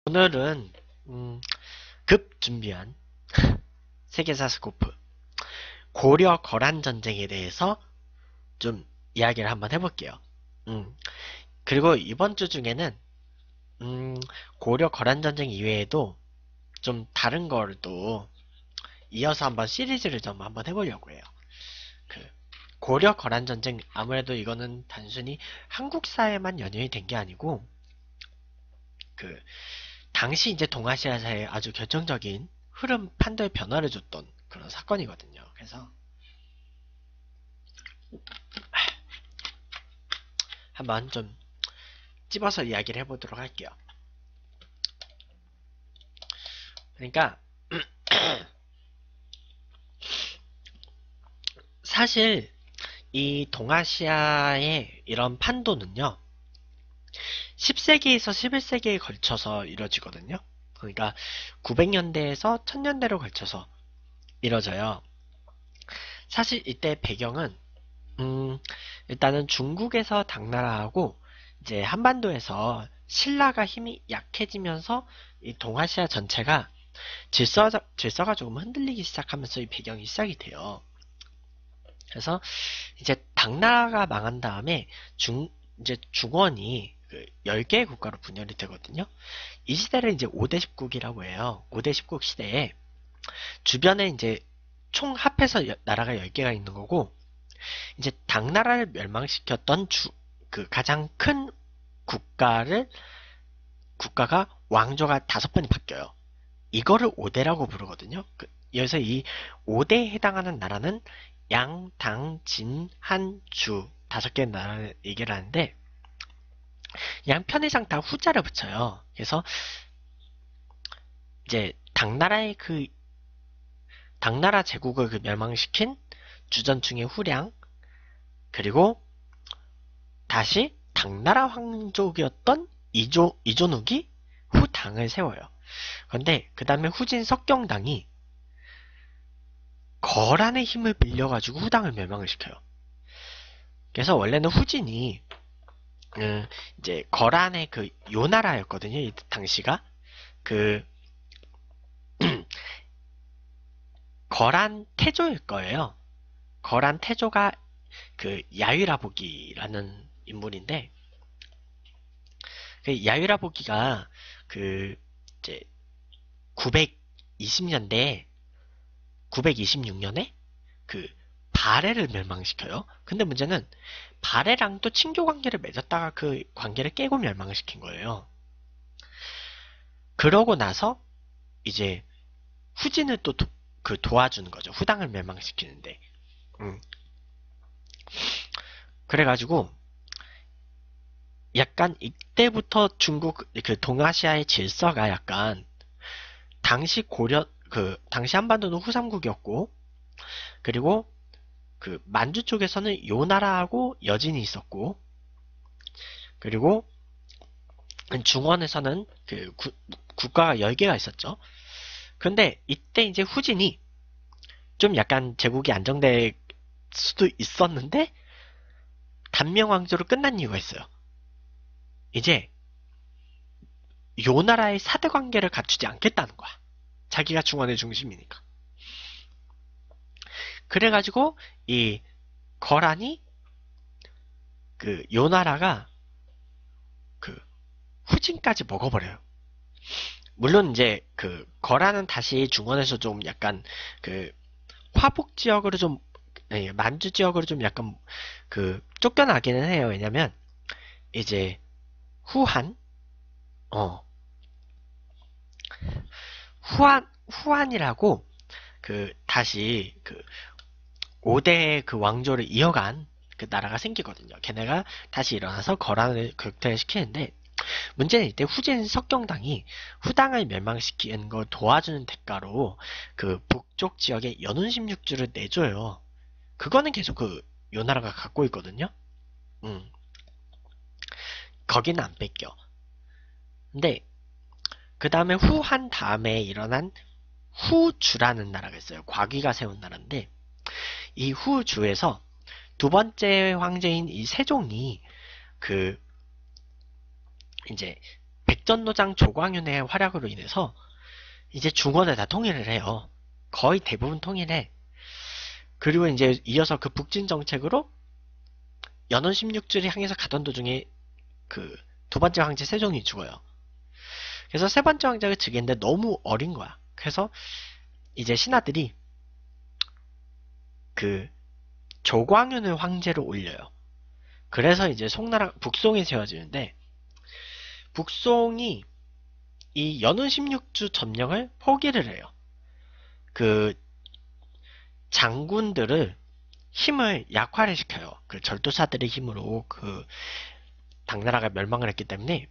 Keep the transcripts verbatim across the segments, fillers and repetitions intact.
오늘은 음, 급 준비한 세계사 스코프 고려 거란 전쟁에 대해서 좀 이야기를 한번 해볼게요. 음, 그리고 이번 주 중에는 음, 고려 거란 전쟁 이외에도 좀 다른 걸또 이어서 한번 시리즈를 좀 한번 해보려고 해요. 그 고려 거란 전쟁, 아무래도 이거는 단순히 한국사에만 연연이 된 게 아니고 그 당시 이제 동아시아사의 아주 결정적인 흐름 판도의 변화를 줬던 그런 사건이거든요. 그래서 한번 좀 찝어서 이야기를 해보도록 할게요. 그러니까 사실 이 동아시아의 이런 판도는요, 십 세기에서 십일 세기에 걸쳐서 이루어지거든요. 그러니까 구백 년대에서 천 년대로 걸쳐서 이루어져요. 사실 이때 배경은 음, 일단은 중국에서 당나라하고 이제 한반도에서 신라가 힘이 약해지면서 이 동아시아 전체가 질서, 질서가 조금 흔들리기 시작하면서 이 배경이 시작이 돼요. 그래서 이제 당나라가 망한 다음에 중, 이제 중원이 그 열 개의 국가로 분열이 되거든요. 이 시대를 이제 오 대 십국이라고 해요. 오 대 십국 시대에 주변에 이제 총 합해서 여- 나라가 열 개가 있는 거고, 이제 당나라를 멸망시켰던 주, 그 가장 큰 국가를, 국가가 왕조가 다섯 번이 바뀌어요. 이거를 오 대라고 부르거든요. 그, 여기서 이 오 대에 해당하는 나라는 양, 당, 진, 한, 주 다섯 개의 나라를 얘기를 하는데 양편의상 다 후자를 붙여요. 그래서 이제 당나라의 그 당나라 제국을 그 멸망시킨 주전충의 후량, 그리고 다시 당나라 황족이었던 이조 이존욱이 후당을 세워요. 그런데 그 다음에 후진 석경당이 거란의 힘을 빌려가지고 후당을 멸망을 시켜요. 그래서 원래는 후진이 음, 이제 거란의 그 요나라였거든요. 이 당시가 그 거란 태조일 거예요. 거란 태조가 그 야위라보기라는 인물인데, 그 야위라보기가 그 이제 구백이십 년대에 구백이십육 년에 그 바레를 멸망시켜요. 근데 문제는 바레랑 또 친교 관계를 맺었다가 그 관계를 깨고 멸망을 시킨 거예요. 그러고 나서 이제 후진을 또 그 도와주는 거죠. 후당을 멸망시키는데. 음. 그래가지고 약간 이때부터 중국 그 동아시아의 질서가 약간 당시 고려 그 당시 한반도는 후삼국이었고, 그리고 그 만주 쪽에서는 요나라하고 여진이 있었고, 그리고 중원에서는 그 구, 국가가 열 개가 있었죠. 근데 이때 이제 후진이 좀 약간 제국이 안정될 수도 있었는데 단명 왕조로 끝난 이유가 있어요. 이제 요나라의 사대 관계를 갖추지 않겠다는 거야. 자기가 중원의 중심이니까. 그래가지고 이 거란이 그 요나라가 그 후진까지 먹어버려요. 물론 이제 그 거란은 다시 중원에서 좀 약간 그 화북 지역으로 좀 아니, 만주 지역으로 좀 약간 그 쫓겨나기는 해요. 왜냐면 이제 후한 어 후한 후한이라고 그 다시 그 오 대 그 왕조를 이어간 그 나라가 생기거든요. 걔네가 다시 일어나서 거란을 극퇴시키는데, 문제는 이때 후진 석경당이 후당을 멸망시키는 걸 도와주는 대가로 그 북쪽 지역에 연운 십육 주를 내줘요. 그거는 계속 그 요나라가 갖고 있거든요. 음, 거기는 안 뺏겨. 근데 그 다음에 후한 다음에 일어난 후주라는 나라가 있어요. 과귀가 세운 나라인데, 이 후주에서 두 번째 황제인 이 세종이 그 이제 백전노장 조광윤의 활약으로 인해서 이제 중원을 다 통일을 해요. 거의 대부분 통일해. 그리고 이제 이어서 그 북진 정책으로 연원 십육 주를 향해서 가던 도중에 그 두 번째 황제 세종이 죽어요. 그래서 세 번째 황제가 즉위했는데 너무 어린 거야. 그래서 이제 신하들이 그 조광윤을 황제로 올려요. 그래서 이제 송나라 북송이 세워지는데, 북송이 이 연운 십육 주 점령을 포기를 해요. 그 장군들을 힘을 약화를 시켜요. 그 절도사들의 힘으로 그 당나라가 멸망을 했기 때문에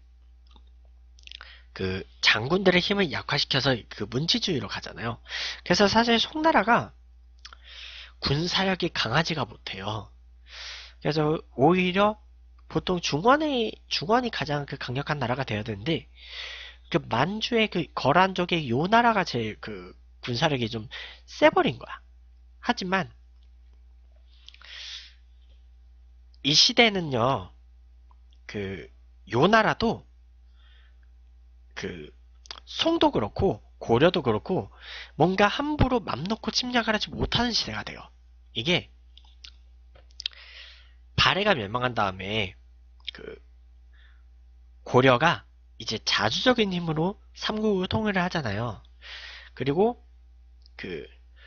그 장군들의 힘을 약화시켜서 그 문치주의로 가잖아요. 그래서 사실 송나라가 군사력이 강하지가 못해요. 그래서 오히려 보통 중원이 중원이 가장 그 강력한 나라가 되어야 되는데, 그 만주의 그 거란 쪽의 요 나라가 제일 그 군사력이 좀 세버린 거야. 하지만 이 시대는요, 그 요 나라도 그 송도 그렇고 고려도 그렇고 뭔가 함부로 맘 놓고 침략을 하지 못하는 시대가 돼요. 이게 발해가 멸망한 다음에 그 고려가 이제 자주적인 힘으로 삼국을 통일을 하잖아요. 그리고 그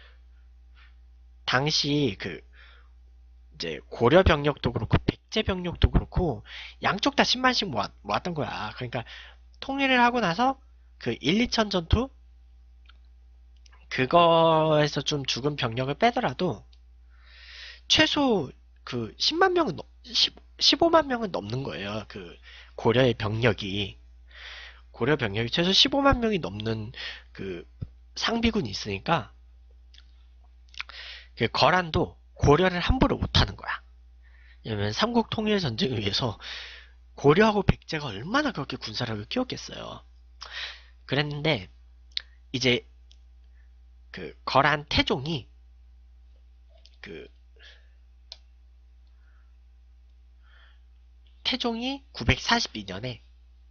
당시 그 이제 고려 병력도 그렇고 백제 병력도 그렇고 양쪽 다 십만씩 모았, 모았던 거야. 그러니까 통일을 하고 나서 그 일, 이천 전투 그거에서 좀 죽은 병력을 빼더라도 최소 그 십만 명은 넘, 십오만 명은 넘는 거예요. 그 고려의 병력이 고려 병력이 최소 십오만 명이 넘는 그 상비군이 있으니까 그 거란도 고려를 함부로 못하는 거야. 왜냐면 삼국 통일 전쟁을 위해서 고려하고 백제가 얼마나 그렇게 군사력을 키웠겠어요. 그랬는데 이제 그 거란 태종이 그 태종이 구백사십이 년에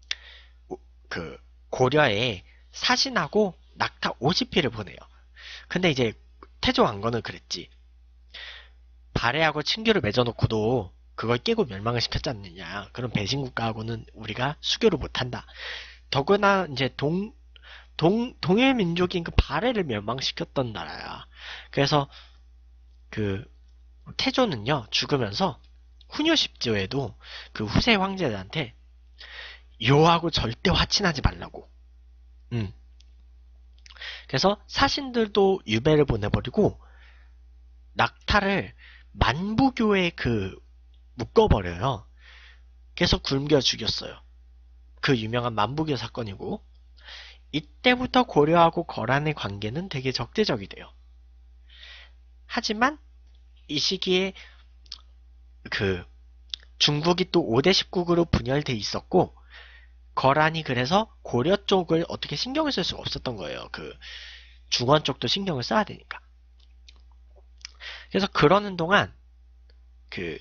그 고려에 사신하고 낙타 오십 피를 보내요. 근데 이제 태종 왕건은 그랬지. 발해하고 친교를 맺어놓고도 그걸 깨고 멸망을 시켰지 않느냐. 그런 배신국가하고는 우리가 수교를 못한다. 더구나 이제 동, 동, 동일 민족인 그 발해를 멸망시켰던 나라야. 그래서 그 태조는요, 죽으면서 훈유십조에도 그 후세 황제들한테 요하고 절대 화친하지 말라고. 음. 그래서 사신들도 유배를 보내버리고 낙타를 만부교에 그 묶어버려요. 그래서 굶겨 죽였어요. 그 유명한 만부교 사건이고, 이때부터 고려하고 거란의 관계는 되게 적대적이 돼요. 하지만 이 시기에 그 중국이 또 오 대 십국으로 분열돼 있었고, 거란이 그래서 고려 쪽을 어떻게 신경을 쓸 수가 없었던 거예요. 그 중원 쪽도 신경을 써야 되니까. 그래서 그러는 동안 그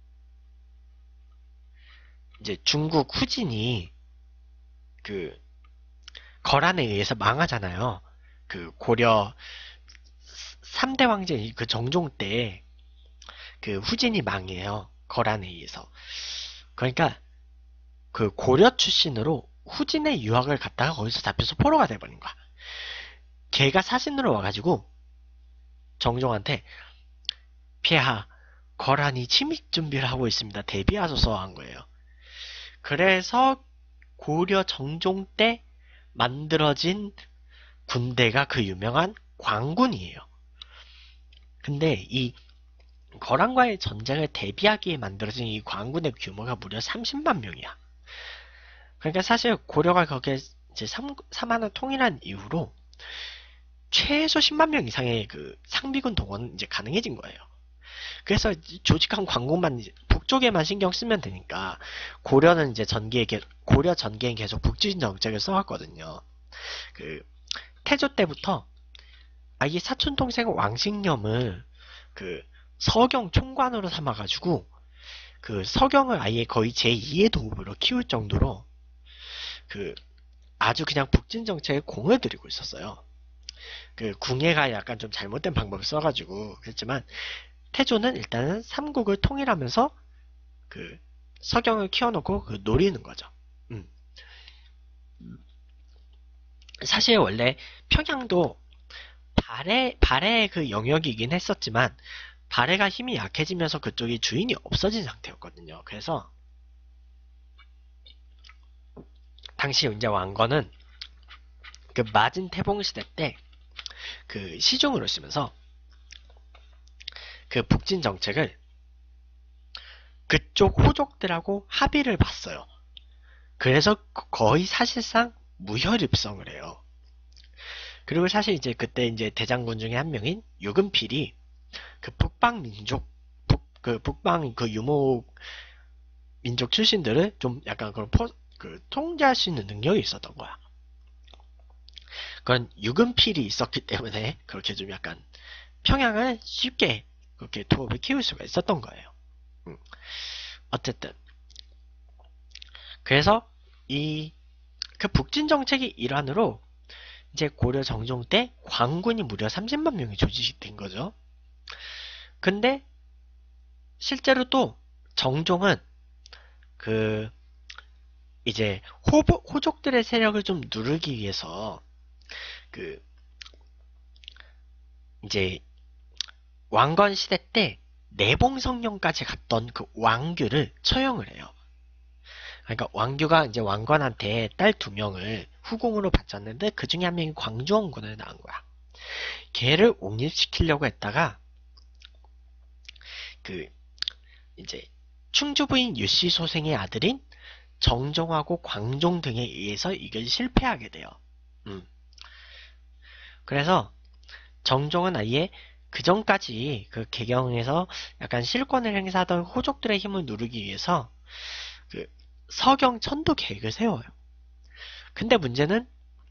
이제 중국 후진이 그 거란에 의해서 망하잖아요. 그 고려 삼 대 황제 그 정종 때 그 후진이 망해요. 거란에 의해서. 그러니까 그 고려 출신으로 후진의 유학을 갔다가 거기서 잡혀서 포로가 돼버린 거야. 걔가 사신으로 와가지고 정종한테 폐하, 거란이 침입 준비를 하고 있습니다. 대비하소서 한 거예요. 그래서 고려 정종 때 만들어진 군대가 그 유명한 광군이에요. 근데 이 거란과의 전쟁을 대비하기에 만들어진 이 광군의 규모가 무려 삼십만 명이야. 그러니까 사실 고려가 거기에 이제 삼, 삼한을 통일한 이후로 최소 십만 명 이상의 그 상비군 동원은 이제 가능해진 거예요. 그래서 조직한 광군만 북쪽에만 신경 쓰면 되니까 고려는 이제 전기에 고려 전기엔 계속 북진 정책을 써왔거든요. 그 태조 때부터 아예 사촌 동생 왕식염을 그 서경 총관으로 삼아가지고 그 서경을 아예 거의 제이의 도읍으로 키울 정도로 그 아주 그냥 북진 정책에 공을 들이고 있었어요. 그 궁예가 약간 좀 잘못된 방법을 써가지고 그랬지만 태조는 일단은 삼국을 통일하면서 그 서경을 키워놓고 그 노리는 거죠. 음. 사실 원래 평양도 발해 발해의 그 영역이긴 했었지만 발해가 힘이 약해지면서 그쪽이 주인이 없어진 상태였거든요. 그래서 당시 이제 왕건은 그 마진 태봉 시대 때 그 시종으로 쓰면서 그 북진 정책을 그쪽 호족들하고 합의를 봤어요. 그래서 거의 사실상 무혈입성을 해요. 그리고 사실 이제 그때 이제 대장군 중에 한 명인 유금필이 그 북방 민족, 북, 그 북방 그 유목 민족 출신들을 좀 약간 그런 포, 그 통제할 수 있는 능력이 있었던 거야. 그건 유금필이 있었기 때문에 그렇게 좀 약간 평양을 쉽게 그렇게 도읍을 키울 수가 있었던 거예요. 음. 어쨌든 그래서 이 그 북진 정책의 일환으로 이제 고려 정종 때 광군이 무려 삼십만 명이 조직된 거죠. 근데 실제로 또 정종은 그 이제 호, 호족들의 세력을 좀 누르기 위해서 그 이제 왕건 시대 때 내봉성령까지 갔던 그 왕규를 처형을 해요. 그러니까 왕규가 이제 왕건한테 딸 두 명을 후궁으로 바쳤는데 그 중에 한 명이 광주원군을 낳은 거야. 걔를 옹립시키려고 했다가 그 이제 충주부인 유씨 소생의 아들인 정종하고 광종 등에 의해서 이걸 실패하게 돼요. 음. 그래서 정종은 아예 그 전까지 그 개경에서 약간 실권을 행사하던 호족들의 힘을 누르기 위해서 그 서경 천도 계획을 세워요. 근데 문제는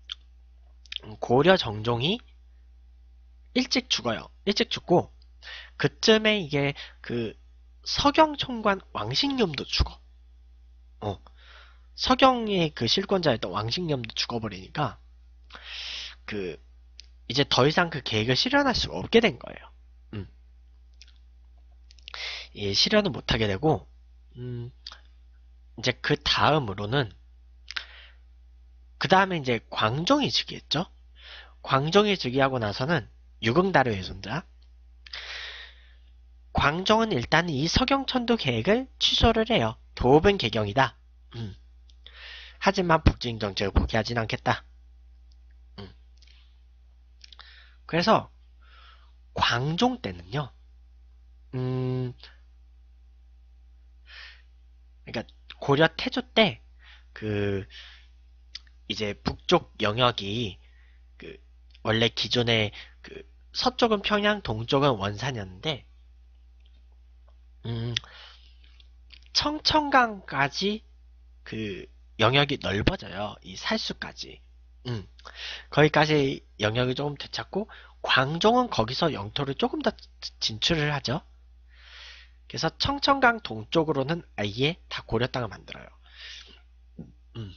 고려 정종이 일찍 죽어요. 일찍 죽고 그쯤에 이게 그 서경 총관 왕식염도 죽어. 어. 서경의 그 실권자였던 왕식염도 죽어버리니까 그 이제 더 이상 그 계획을 실현할 수가 없게 된 거예요. 음. 예, 실현을 못하게 되고 음, 이제 그 다음으로는 그 다음에 이제 광종이 즉위했죠. 광종이 즉위하고 나서는 유흥다료의 손자 광종은 일단 이 서경천도 계획을 취소를 해요. 도읍은 개경이다. 음. 하지만 북진 정책을 포기하진 않겠다. 음. 그래서 광종 때는요. 음, 그러니까 고려 태조 때 그 이제 북쪽 영역이 그 원래 기존의 그 서쪽은 평양, 동쪽은 원산이었는데 음, 청천강까지 그 영역이 넓어져요. 이 살수까지. 음, 거기까지 영역이 조금 되찾고 광종은 거기서 영토를 조금 더 진출을 하죠. 그래서 청천강 동쪽으로는 아예 다 고려 땅을 만들어요. 음.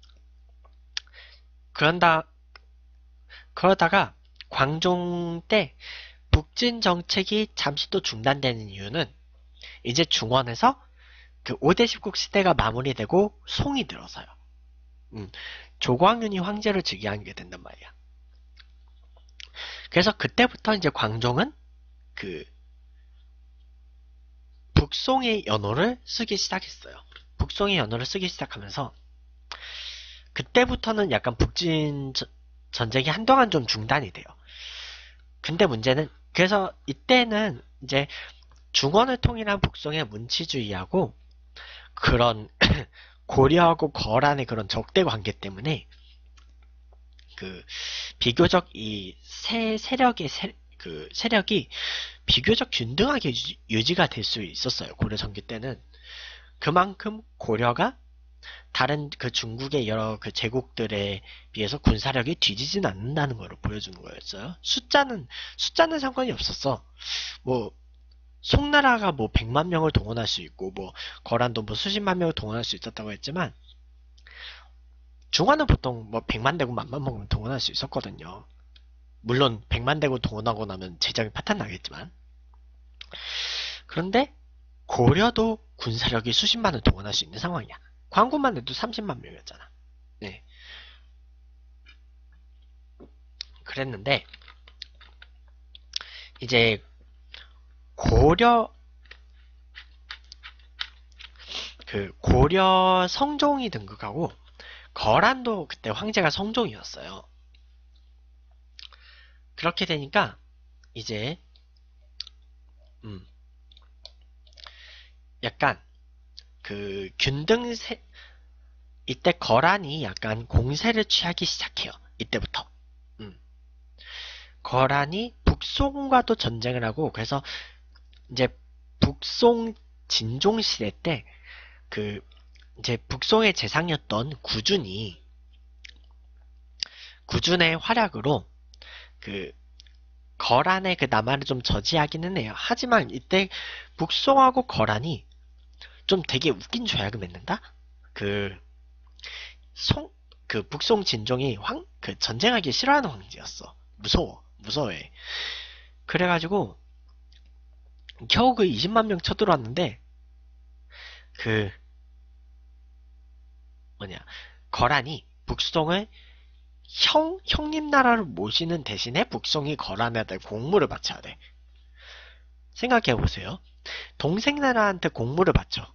그런다, 그러다가 광종 때 북진 정책이 잠시 또 중단되는 이유는 이제 중원에서 그 오 대 십국 시대가 마무리되고 송이 들어서요. 음, 조광윤이 황제로 즉위하게 된단 말이야. 그래서 그때부터 이제 광종은 그 북송의 연호를 쓰기 시작했어요. 북송의 연호를 쓰기 시작하면서 그때부터는 약간 북진 전쟁이 한동안 좀 중단이 돼요. 근데 문제는 그래서 이때는 이제 중원을 통일한 북송의 문치주의하고 그런 고려하고 거란의 그런 적대 관계 때문에 그 비교적 이 세 세력의 세, 그 세력이 비교적 균등하게 유지, 유지가 될 수 있었어요. 고려 전기 때는 그만큼 고려가 다른 그 중국의 여러 그 제국들에 비해서 군사력이 뒤지진 않는다는 걸 보여주는 거였어요. 숫자는 숫자는 상관이 없었어. 뭐 송나라가 뭐 백만 명을 동원할 수 있고 뭐 거란도 뭐 수십만 명을 동원할 수 있었다고 했지만 중화는 보통 뭐 백만 대군 만만 먹으면 동원할 수 있었거든요. 물론 백만 대군 동원하고 나면 재정이 파탄 나겠지만. 그런데 고려도 군사력이 수십만을 동원할 수 있는 상황이야. 광군만 해도 삼십만 명이었잖아. 네. 그랬는데 이제 고려 그 고려 성종이 등극하고 거란도 그때 황제가 성종이었어요. 그렇게 되니까 이제 음 약간 그 균등세 이때 거란이 약간 공세를 취하기 시작해요. 이때부터. 음. 거란이 북송과도 전쟁을 하고 그래서 이제 북송 진종 시대 때 그 이제 북송의 재상이었던 구준이 구준의 활약으로 그 거란의 그 남하를 좀 저지하기는 해요. 하지만 이때 북송하고 거란이 좀 되게 웃긴 조약을 맺는다? 그 송, 그 북송 진종이 황, 그 전쟁하기 싫어하는 황제였어. 무서워. 무서워해. 그래가지고 겨우 그 이십만 명 쳐들어왔는데 그 뭐냐 거란이 북송을 형 형님 나라로 모시는 대신에 북송이 거란한테 공물을 바쳐야 돼. 생각해 보세요. 동생 나라한테 공물을 바쳐.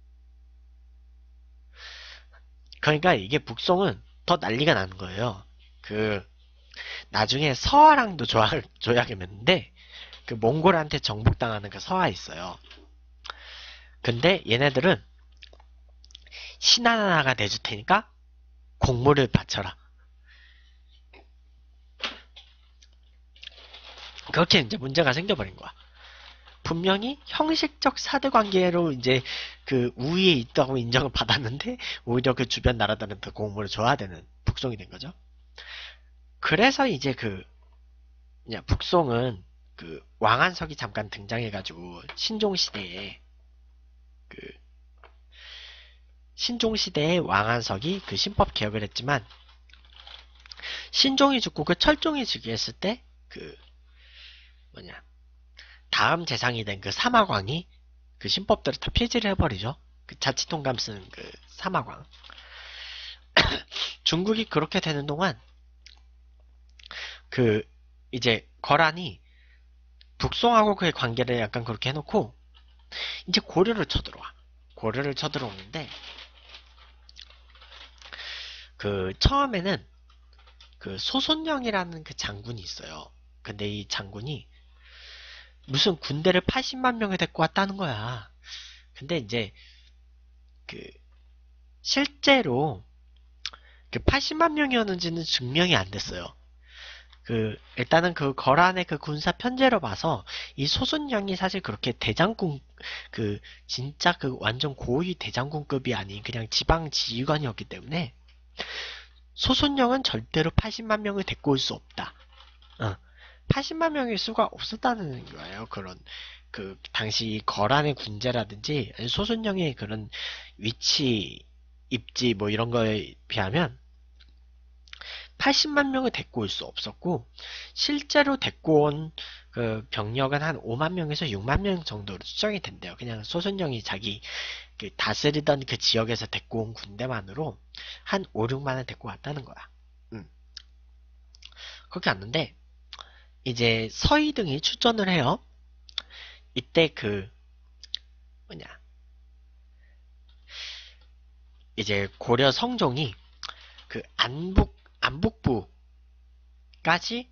그러니까 이게 북송은 더 난리가 나는 거예요. 그 나중에 서하랑도 조약, 조약을 맺는데 그 몽골한테 정복당하는 그 서하 있어요. 근데 얘네들은 신하나라가 내줄 테니까 공물을 바쳐라. 그렇게 이제 문제가 생겨버린 거야. 분명히 형식적 사드 관계로 이제 그 우위에 있다고 인정을 받았는데 오히려 그 주변 나라들한테 공물을 줘야 되는 북송이 된 거죠. 그래서 이제 그 그냥 북송은 그 왕안석이 잠깐 등장해가지고 신종 시대에 그 신종 시대에 왕안석이 그 신법 개혁을 했지만 신종이 죽고 그 철종이 즉위했을 때 그 뭐냐 다음 재상이 된 그 사마광이 그 신법들을 다 폐지를 해버리죠. 그 자치통감 쓰는 그 사마광. 중국이 그렇게 되는 동안 그 이제 거란이 북송하고 그의 관계를 약간 그렇게 해놓고 이제 고려를 쳐들어와. 고려를 쳐들어오는데 그 처음에는 그 소손영이라는 그 장군이 있어요. 근데 이 장군이 무슨 군대를 팔십만 명을 데리고 왔다는 거야. 근데 이제 그 실제로 그 팔십만 명이었는지는 증명이 안 됐어요. 그 일단은 그 거란의 그 군사 편제로 봐서 이 소순영이 사실 그렇게 대장군 그 진짜 그 완전 고위 대장군급이 아닌 그냥 지방 지휘관이었기 때문에 소순영은 절대로 팔십만 명을 데리고 올 수 없다. 어. 팔십만 명일 수가 없었다는 거예요. 그런 그 당시 거란의 군제라든지 소순영의 그런 위치, 입지 뭐 이런 거에 비하면 팔십만 명을 데리고 올 수 없었고 실제로 데리고 온 그 병력은 한 오만 명에서 육만 명 정도로 추정이 된대요. 그냥 소순영이 자기 그 다스리던 그 지역에서 데리고 온 군대만으로 한 오, 육만을 데리고 왔다는 거야. 음. 그렇게 왔는데 이제 서희 등이 출전을 해요. 이때 그 뭐냐 이제 고려 성종이 그 안북 안북부까지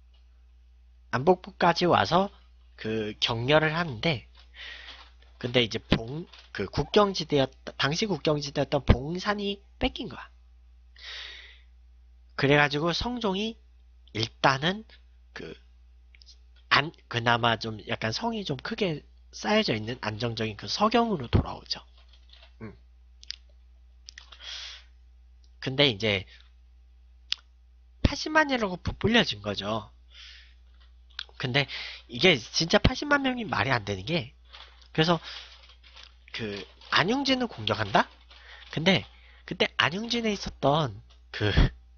안북부까지 와서 그 격려를 하는데 근데 이제 봉 그 국경지대였 당시 국경지대였던 봉산이 뺏긴 거야. 그래가지고 성종이 일단은 그 안, 그나마 좀 약간 성이 좀 크게 쌓여져 있는 안정적인 그 서경으로 돌아오죠. 음. 근데 이제 팔십만이라고 부풀려진 거죠. 근데 이게 진짜 팔십만 명이 말이 안 되는 게 그래서 그 안용진을 공격한다? 근데 그때 안용진에 있었던 그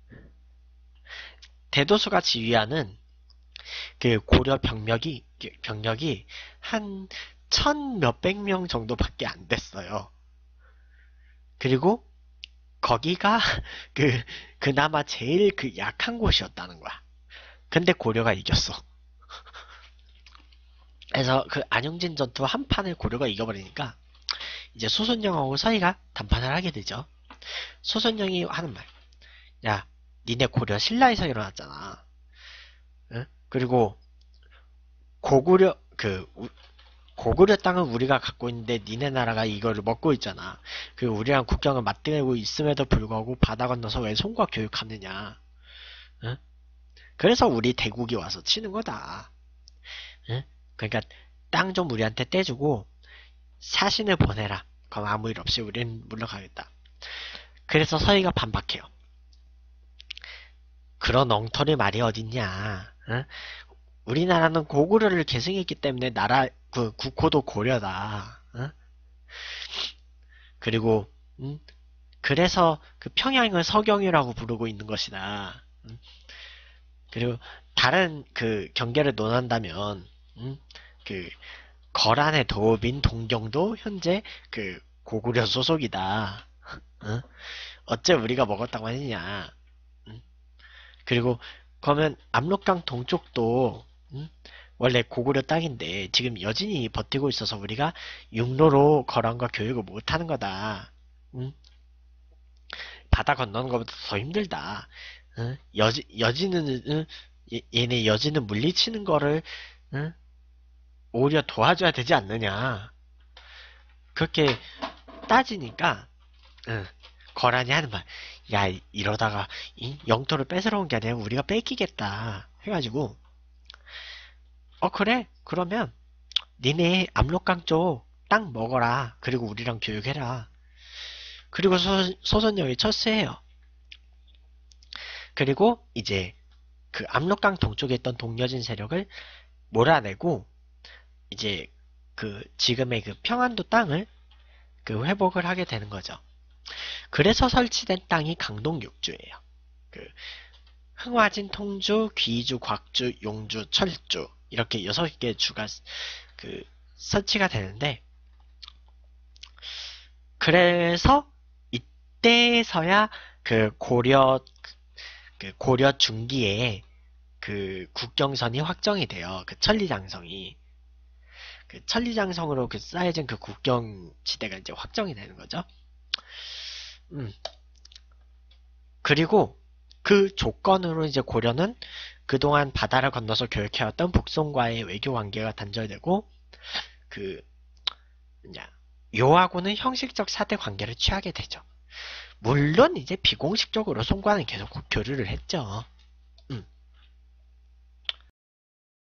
대도수가 지휘하는 그 고려 병력이 병력이 한 천 몇백 명 정도밖에 안 됐어요. 그리고 거기가 그 그나마 제일 그 약한 곳이었다는 거야. 근데 고려가 이겼어. 그래서 그 안영진 전투 한 판을 고려가 이겨버리니까 이제 소선영하고 서희가 담판을 하게 되죠. 소선영이 하는 말, 야, 니네 고려 신라에서 일어났잖아. 응? 그리고 고구려 그 우- 고구려 땅은 우리가 갖고 있는데 니네 나라가 이거를 먹고 있잖아. 그 우리랑 국경을 맞대고 있음에도 불구하고 바다 건너서 왜 송과 교육하느냐. 응? 그래서 우리 대국이 와서 치는 거다. 응? 그러니까 땅 좀 우리한테 떼주고 사신을 보내라. 그럼 아무 일 없이 우린 물러가겠다. 그래서 서희가 반박해요. 그런 엉터리 말이 어딨냐. 응? 우리나라는 고구려를 계승했기 때문에 나라 그 국호도 고려다. 응? 그리고 음, 그래서 그 평양을 서경이라고 부르고 있는 것이다. 음? 그리고 다른 그 경계를 논한다면 음? 그 거란의 도읍인 동경도 현재 그 고구려 소속이다. 응? 어째 우리가 먹었다고 하느냐. 응? 그리고 그러면 압록강 동쪽도 응? 원래 고구려 땅인데 지금 여진이 버티고 있어서 우리가 육로로 거란과 교육을 못하는 거다. 응? 바다 건너는 것보다 더 힘들다. 응? 여지, 여진은 응? 얘- 얘네 여진은 물리치는 거를 응? 오히려 도와줘야 되지 않느냐. 그렇게 따지니까 응, 거란이 하는 말, 야 이러다가 이 영토를 뺏으러 온 게 아니라 우리가 뺏기겠다 해가지고 어 그래 그러면 니네 압록강 쪽 땅 먹어라. 그리고 우리랑 교육해라. 그리고 소, 소선영이 철수해요. 그리고 이제 그 압록강 동쪽에 있던 동여진 세력을 몰아내고 이제 그 지금의 그 평안도 땅을 그 회복을 하게 되는 거죠. 그래서 설치된 땅이 강동 육주예요. 그 흥화진, 통주, 귀주, 곽주, 용주, 철주 이렇게 여섯 개 주가 그 설치가 되는데 그래서 이때서야 그 고려 그 고려 중기에 그 국경선이 확정이 돼요. 그 천리장성이 그 천리장성으로 그 쌓여진 그 국경 지대가 이제 확정이 되는 거죠. 음. 그리고 그 조건으로 이제 고려는 그동안 바다를 건너서 교역해왔던 북송과의 외교 관계가 단절되고 그 뭐냐 요하고는 형식적 사대 관계를 취하게 되죠. 물론 이제 비공식적으로 송과는 계속 교류를 했죠.